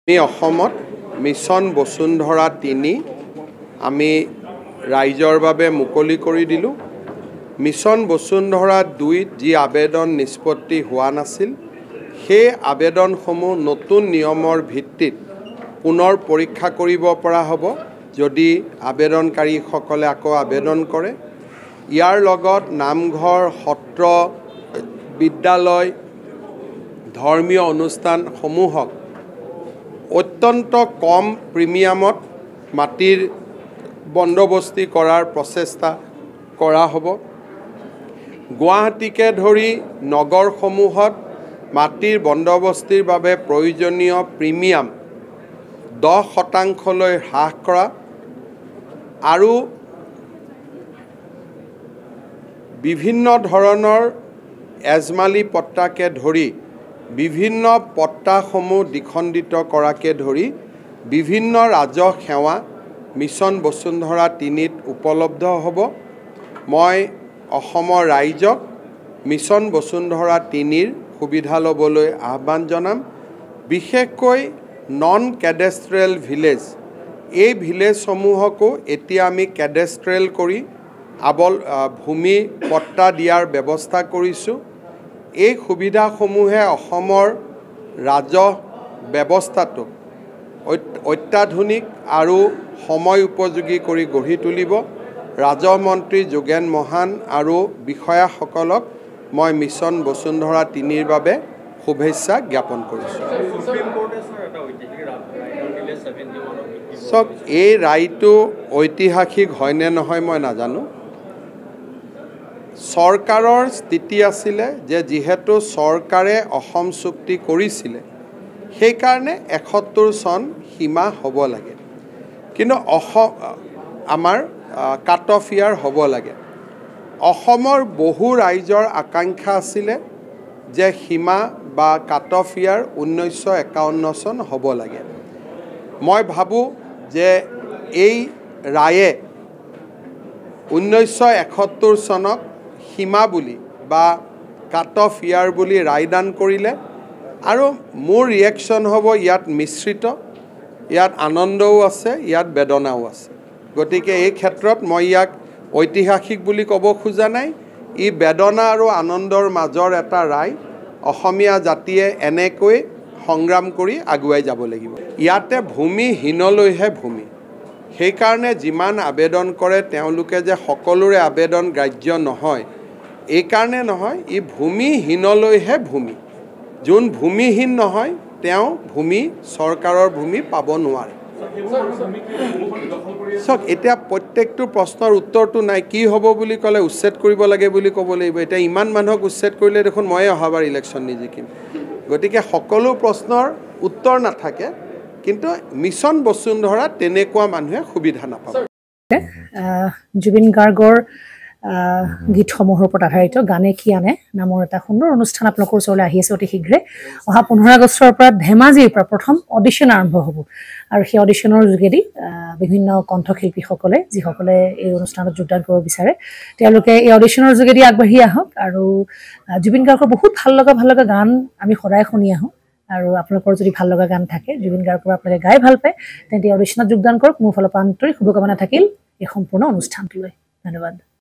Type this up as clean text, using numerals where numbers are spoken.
আমি অসমত মিছন বসুন্ধৰা ৩ আমি ৰাইজৰ বাবে মুকলি কৰি দিলোঁ। মিছন বসুন্ধৰা ২ যি আবেদন নিষ্পত্তি হোৱা নাছিল, সেই আবেদনসমূহ নতুন নিয়মৰ ভিত্তিত পুনৰ পৰীক্ষা কৰিব পৰা হ'ব যদি আবেদনকাৰীসকলে আকৌ আবেদন কৰে। ইয়াৰ লগত নামঘৰ, সত্ৰ, বিদ্যালয়, ধৰ্মীয় অনুষ্ঠানসমূহক অত্যন্ত কম প্ৰিমিয়ামত মাটিৰ বন্দোবস্তি কৰাৰ প্ৰচেষ্টা কৰা হ'ব। গুৱাহাটীকে ধৰি নগৰসমূহত মাটিৰ বন্দোবস্তিৰ বাবে প্ৰয়োজনীয় প্ৰিমিয়াম 10% হ্ৰাস কৰা আৰু বিভিন্ন ধৰণৰ এজমালি পট্টাকে ধৰি বিভিন্ন পট্টাসমূহ দ্বিখণ্ডিত কৰাকে ধৰি বিভিন্ন ৰাজহ সেৱা মিছন বসুন্ধৰা ৩ত উপলব্ধ হ'ব। মই অসমৰ ৰাইজক মিছন বসুন্ধৰা ৩ৰ সুবিধা ল'বলৈ আহ্বান জনাম। বিশেষকৈ নন কেডেষ্ট্ৰিয়েল ভিলেজ, এই ভিলেজসমূহকো এতিয়া আমি কেডেষ্ট্ৰিয়েল কৰি ভূমি পট্টা দিয়াৰ ব্যৱস্থা কৰিছোঁ। এই সুবিধাসমূহে অসমৰ ৰাজহ ব্যৱস্থাটো অত্যাধুনিক আৰু সময় উপযোগী কৰি গঢ়ি তুলিব। ৰাজহ মন্ত্ৰী যোগেন মহান আৰু বিষয়াসকলক মই মিছন বসুন্ধৰা ৩ৰ বাবে শুভেচ্ছা জ্ঞাপন কৰিছোঁ। চাওক, এই ৰায়টো ঐতিহাসিক হয়নে নহয় মই নাজানো। চৰকাৰৰ স্থিতি আছিলে যে যিহেতু চৰকাৰে অসম চুক্তি কৰিছিলে, সেইকাৰণে ৭১ চন সীমা হ'ব লাগে, কিন্তু আমাৰ কাট অফ ইয়াৰ হ'ব লাগে। অসমৰ বহু ৰাইজৰ আকাংক্ষা আছিলে যে সীমা বা কাট অফ ইয়াৰ 1951 চন হ'ব লাগে। মই ভাবোঁ যে এই ৰায়ে 1971 চনক সীমা বুলি বা কাট অফ ইয়াৰ বুলি ৰায়দান কৰিলে আৰু মোৰ ৰিয়েকশ্যন হ'ব ইয়াত মিশ্ৰিত, ইয়াত আনন্দও আছে, ইয়াত বেদনাও আছে। গতিকে এই ক্ষেত্ৰত মই ইয়াক ঐতিহাসিক বুলি ক'ব খোজা নাই। ই বেদনা আৰু আনন্দৰ মাজৰ এটা ৰায়। অসমীয়া জাতিয়ে এনেকৈ সংগ্ৰাম কৰি আগুৱাই যাব লাগিব। ইয়াতে ভূমিহীনলৈহে ভূমি, সেইকাৰণে যিমান আবেদন কৰে তেওঁলোকে যে সকলোৰে আবেদন গ্ৰাহ্য নহয়, এইকাৰণে নহয়, ই ভূমিহীনলৈহে ভূমি। যোন ভূমিহীন নহয় তেওঁ চৰকাৰৰ ভূমি পাব নোৱাৰে। চাওক, এতিয়া প্ৰত্যেকটো প্ৰশ্নৰ উত্তৰটো নাই। কি হ'ব বুলি ক'লে উচ্ছেদ কৰিব লাগে বুলি ক'ব লাগিব। এতিয়া ইমান মানুহক উচ্ছেদ কৰিলে দেখোন ময়ে অহাবাৰ ইলেকশ্যন নিজিকিম। গতিকে সকলো প্ৰশ্নৰ উত্তৰ নাথাকে, কিন্তু মিছন বসুন্ধৰা তেনেকুৱা মানুহে সুবিধা নাপাব। জুবিন গাৰ্গৰ গীতসমূহৰ ওপৰত আধাৰিত গানে কি আনে নামৰ এটা সুন্দৰ অনুষ্ঠান আপোনালোকৰ ওচৰলৈ আহি আছে অতি শীঘ্ৰে। অহা 15 আগষ্টৰ পৰা ধেমাজিৰ পৰা প্ৰথম অডিশ্যন আৰম্ভ হ'ব আৰু সেই অডিশ্যনৰ যোগেদি বিভিন্ন কণ্ঠশিল্পীসকলে যিসকলে এই অনুষ্ঠানত যোগদান কৰিব বিচাৰে তেওঁলোকে এই অডিশ্যনৰ যোগেদি আগবাঢ়ি আহক আৰু জুবিন গাৰ্গৰ বহুত ভাল লগা গান আমি সদায় শুনি আহোঁ। আৰু আপোনালোকৰ যদি ভাল লগা গান থাকে, জুবিন গাৰ্গৰ আপোনালোকে গাই ভাল পায়, তেন্তে অডিশ্যনত যোগদান কৰক। মোৰ ফালৰ পৰা আন্তৰিক শুভকামনা থাকিল এই সম্পূৰ্ণ অনুষ্ঠানটোলৈ। ধন্যবাদ।